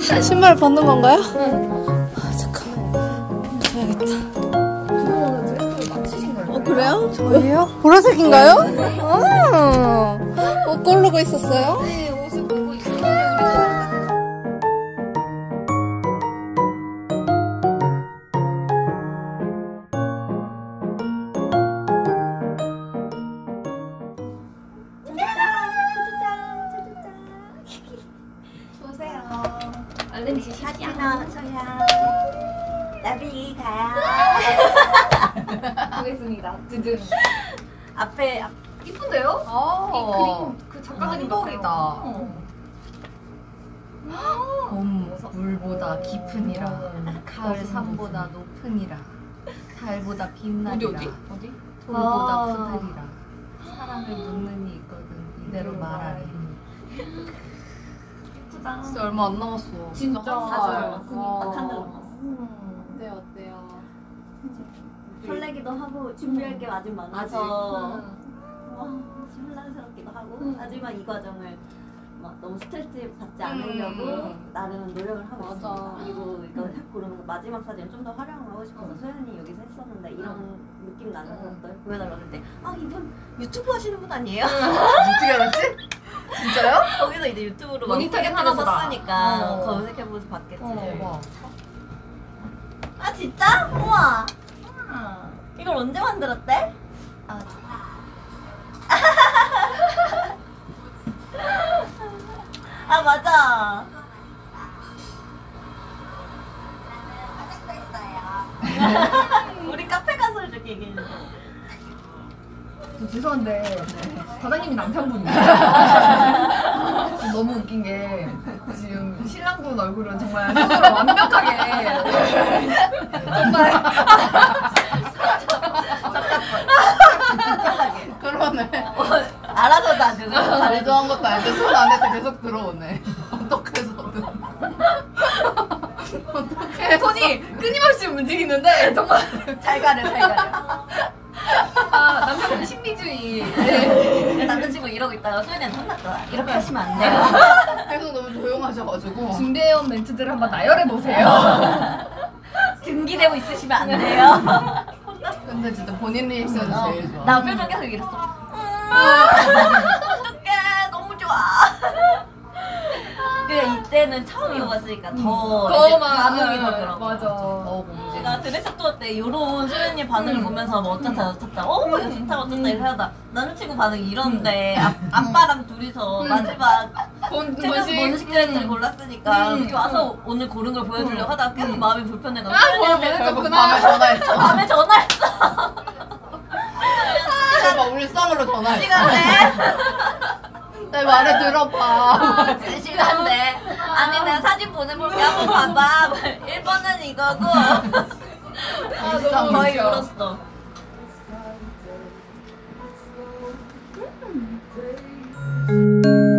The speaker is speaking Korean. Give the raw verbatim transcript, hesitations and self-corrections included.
신발 벗는 건가요? 응. 아, 잠깐만. 줘야겠다. 어, 그래요? 저예요? 보라색인가요? 아, 옷 고르고 있었어요? 네, 옷을 보고 있어요. 얼른 지시하시오. 소야. 나비 가야. 보겠습니다. 드등. 앞에 앞. 이쁜데요? 어. 이 그림 그 작가 그림 한복이다. 어. 봄 물보다 깊으니라. 가을 무슨, 산보다 높으니라. 달보다 빛나리라. 어디 어디? 어디? 돌보다 아. 푸드리라. 사랑을 묻는 이 있거든 이대로 말하리. 예쁘다. 진짜 얼마 안 남았어. 진짜. 맞아요. 와. 딱한 달 남았어. 어때요 어때요? 설레기도 하고 준비할 게 아직 많아서 와, 혼란스럽기도 하고 음. 하지만 이 과정을 막 너무 스트레스 받지 않으려고 음. 나름 노력을 하고 맞아. 있습니다. 그리고 이거 딱 고르면서 마지막 사진 좀 더 활용하고 싶어서 소연이 여기서 했었는데 이런 느낌 나는 것들 보여달라고 했는데 아 이분 유튜브 하시는 분 아니에요? 어떻게 알았지? 진짜요? 거기서 이제 유튜브로 막 모니터링 하나 하면서 봐. 썼으니까 어. 검색해보면서 봤겠지. 대박. 아 진짜? 우와. 이걸 언제 만들었대? 아, 아 맞아. 우리 카페 가서 이렇게 얘기했는데. 저 죄송한데 과장님이 남편분이에요. 너무 웃긴 게 지금 신랑분 얼굴은 정말 손으로 완벽하게 정말 그러네. 알아서 다 그거. 말도 한 것도 아닌데 손 안에서 계속 들어오네. 어떡해서든. 어떡해. 손이 끊임없이 움직이는데 정말 잘 가려 잘 가려. 아 남편분 신비주의. 네. 남자친구 이러고 있다가 소연이한테 혼났잖아. 이렇게 하시면 안 돼요. 계속 너무 조용하셔가지고. 준비해온 멘트들을 한번 나열해 보세요. 등기되고 있으시면 안 돼요. 근데 진짜 본인 리액션이 어, 제일 좋아. 나 표정 계속 이랬어. 어떡해 너무 좋아. 그래 이때는 처음 입어봤으니까 더 더 이제 막- 감흥이 더 들어. 맞아. 어, 공지. 제가 드레스 투어 때 요런 소연이 반응을 음. 보면서 뭐 어쩌다 어쩌다 어 이거 좋다 어쩌다 이렇게 하다 남자친구 반응이 이런데 아, 음. 아빠랑 둘이서 마지막 본 최근 본식 드레스를 골랐으니까 음. 여기 와서 오늘 고른 걸 보여주려고 하다가 계속 마음이 불편해가지고 아, 소연이한테 보여주려고 결국 그랬구나. 밤에 전화했어. 밤에 전화했어. 제가 울상으로 전화했어. 시간대 내 말을 들어봐. 시간대 아니 내가 사진 보내볼게 한번 봐봐. 일 번은 이거고 아, 너무 거의 웃겨. 울었어. 음.